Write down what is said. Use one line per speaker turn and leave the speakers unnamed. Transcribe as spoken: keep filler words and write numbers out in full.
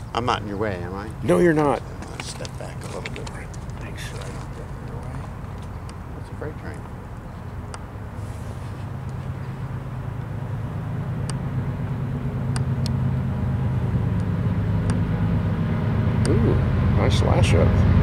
I'm not in your way, am I?
No, you're not.
Let's step back a little bit. Make sure I don't get in your way. It's a freight train.
Ooh, nice Lashup.